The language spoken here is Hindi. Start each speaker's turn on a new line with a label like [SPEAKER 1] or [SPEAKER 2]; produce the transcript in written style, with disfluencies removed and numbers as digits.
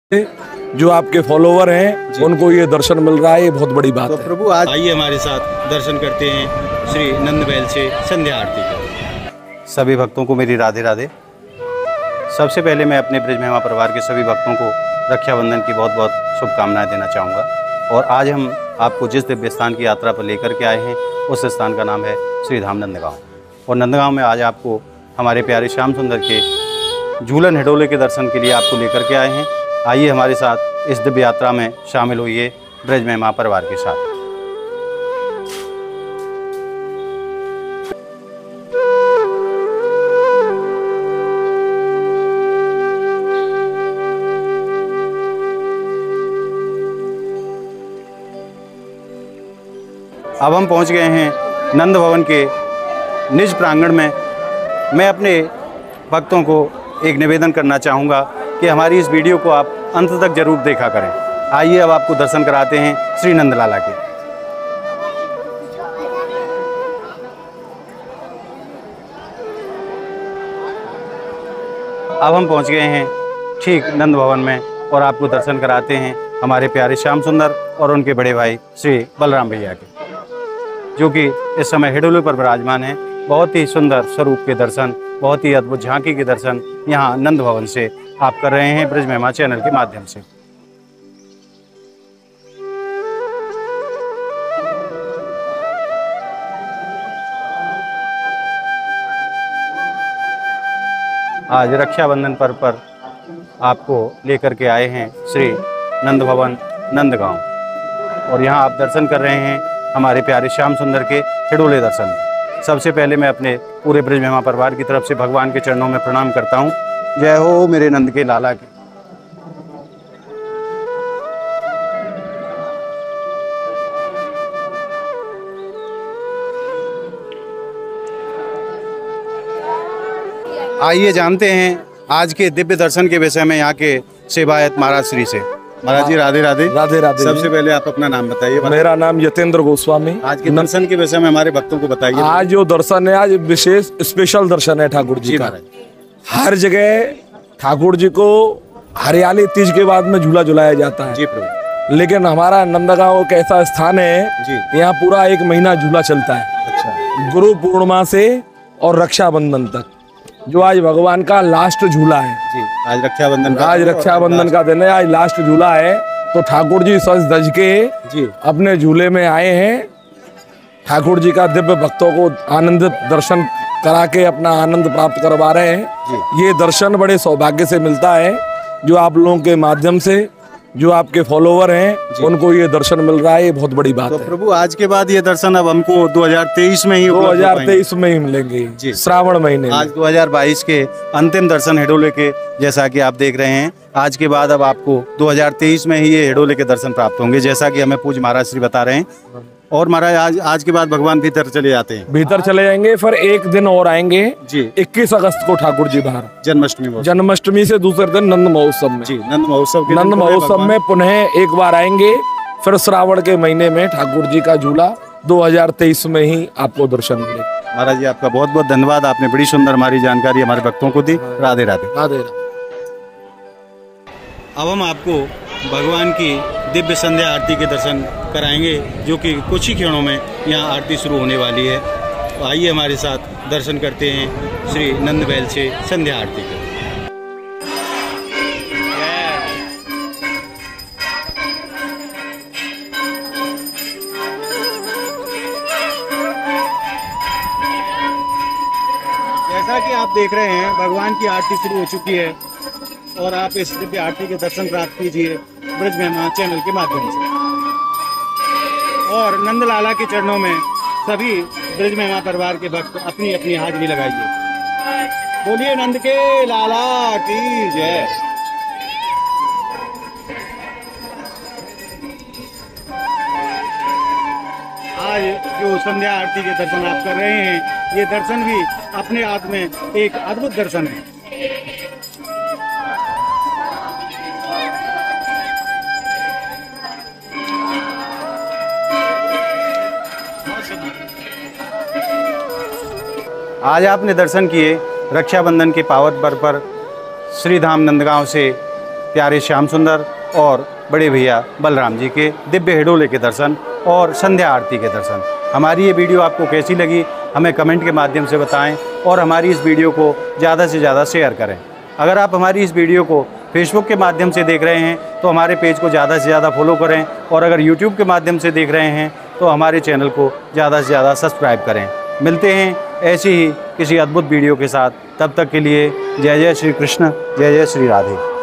[SPEAKER 1] जो आपके फॉलोवर हैं उनको ये दर्शन मिल रहा है, ये बहुत बड़ी बात है।
[SPEAKER 2] प्रभु आज आइए हमारे साथ दर्शन करते हैं श्री नंद महल से संध्या आरती का। सभी भक्तों को मेरी राधे राधे। सबसे पहले मैं अपने ब्रज महिमा परिवार के सभी भक्तों को रक्षाबंधन की बहुत बहुत शुभकामनाएं देना चाहूँगा। और आज हम आपको जिस दिव्य स्थान की यात्रा पर लेकर के आए हैं उस स्थान का नाम है श्री धाम नंदगांव। और नंदगांव में आज आपको हमारे प्यारे श्याम सुंदर के झूलन हिडोले के दर्शन के लिए आपको लेकर के आए हैं। आइए हमारे साथ इस दिव्य यात्रा में शामिल होइए ब्रज महिमा परिवार के साथ। अब हम पहुंच गए हैं नंद भवन के निज प्रांगण में। मैं अपने भक्तों को एक निवेदन करना चाहूँगा कि हमारी इस वीडियो को आप अंत तक जरूर देखा करें। आइए अब आपको दर्शन कराते हैं श्री नंदलाला के। अब हम पहुंच गए हैं ठीक नंद भवन में और आपको दर्शन कराते हैं हमारे प्यारे श्याम सुंदर और उनके बड़े भाई श्री बलराम भैया के, जो कि इस समय हिडोले पर विराजमान हैं। बहुत ही सुंदर स्वरूप के दर्शन, बहुत ही अद्भुत झांकी के दर्शन यहाँ नंद भवन से आप कर रहे हैं ब्रज महिमा चैनल के माध्यम से। आज रक्षाबंधन पर्व पर आपको लेकर के आए हैं श्री नंद भवन नंदगांव और यहाँ आप दर्शन कर रहे हैं हमारे प्यारे श्याम सुंदर के हिडोले दर्शन। सबसे पहले मैं अपने पूरे ब्रज महिमा परिवार की तरफ से भगवान के चरणों में प्रणाम करता हूँ। जय हो मेरे नंद के लाला की। आइए जानते हैं आज के दिव्य दर्शन के विषय में यहाँ के सेवायत महाराज श्री से। महाराज जी राधे राधे।
[SPEAKER 1] राधे राधे।
[SPEAKER 2] सबसे पहले आप अपना नाम बताइए।
[SPEAKER 1] मेरा नाम यतेंद्र गोस्वामी।
[SPEAKER 2] आज के दर्शन के विषय में हमारे भक्तों को बताइए।
[SPEAKER 1] आज जो दर्शन है, आज विशेष स्पेशल दर्शन है ठाकुर जी का। हर जगह ठाकुर जी को हरियाली तीज के बाद में झूला झुलाया जाता है जी प्रभु, लेकिन हमारा नंदगांव एक ऐसा स्थान है जी, यहाँ पूरा 1 महीना झूला चलता है। अच्छा। गुरु पूर्णिमा से और रक्षाबंधन तक, जो आज भगवान का लास्ट झूला है जी। आज रक्षाबंधन का दिन है, आज लास्ट झूला है। तो ठाकुर जी सज धज के जी अपने झूले में आए हैं। ठाकुर जी का दिव्य भक्तों को आनंदित दर्शन करा के अपना आनंद प्राप्त करवा रहे हैं। ये दर्शन बड़े सौभाग्य से मिलता है, जो आप लोगों के माध्यम से जो आपके फॉलोवर हैं उनको ये दर्शन मिल रहा है, ये बहुत बड़ी बात है।
[SPEAKER 2] प्रभु आज के बाद ये दर्शन अब हमको 2023 में ही
[SPEAKER 1] 2023 में ही मिलेंगे जी, श्रावण महीने।
[SPEAKER 2] आज 2022 के अंतिम दर्शन हिडोले के जैसा कि आप देख रहे हैं, आज के बाद अब आपको 2023 में ही ये हिडोले के दर्शन प्राप्त होंगे, जैसा कि हमें पूज्य महाराज श्री बता रहे हैं। और महाराज आज के बाद भगवान भीतर चले जाते हैं।
[SPEAKER 1] भीतर चले जाएंगे, फिर एक दिन और आएंगे जी। 21 अगस्त को ठाकुर जी बाहर जन्माष्टमी से दूसरे दिन नंद महोत्सव में जी, नंद महोत्सव में पुनः एक बार आएंगे। फिर श्रावण के महीने में ठाकुर जी का झूला 2023 में ही आपको दर्शन मिलेगा।
[SPEAKER 2] महाराज जी आपका बहुत बहुत धन्यवाद, आपने बड़ी सुंदर हमारी जानकारी हमारे भक्तों को दी। राधे राधे।
[SPEAKER 1] राधे राधे।
[SPEAKER 2] अब हम आपको भगवान की दिव्य संध्या आरती के दर्शन कराएंगे, जो कि कुछ ही क्षणों में यहाँ आरती शुरू होने वाली है। तो आइए हमारे साथ दर्शन करते हैं श्री नंद महल से संध्या आरती का। जैसा कि आप देख रहे हैं भगवान की आरती शुरू हो चुकी है और आप इस दिव्य आरती के दर्शन प्राप्त कीजिए ब्रज महिमा चैनल के माध्यम से। और नंदलाला के चरणों में सभी ब्रज महिमा परिवार के भक्त अपनी अपनी हाजिरी लगाइए। बोलिए नंद के लाला की जय। आज जो संध्या आरती के दर्शन आप कर रहे हैं, ये दर्शन भी अपने आप में एक अद्भुत दर्शन है। आज आपने दर्शन किए रक्षाबंधन के पावन पर्व पर श्री धाम नंदगांव से प्यारे श्याम सुंदर और बड़े भैया बलराम जी के दिव्य हिडोले के दर्शन और संध्या आरती के दर्शन। हमारी ये वीडियो आपको कैसी लगी हमें कमेंट के माध्यम से बताएं और हमारी इस वीडियो को ज़्यादा से ज़्यादा शेयर करें। अगर आप हमारी इस वीडियो को फेसबुक के माध्यम से देख रहे हैं तो हमारे पेज को ज़्यादा से ज़्यादा फॉलो करें और अगर यूट्यूब के माध्यम से देख रहे हैं तो हमारे चैनल को ज़्यादा से ज़्यादा सब्सक्राइब करें। मिलते हैं ऐसी ही किसी अद्भुत वीडियो के साथ, तब तक के लिए जय जय श्री कृष्ण, जय जय श्री राधे।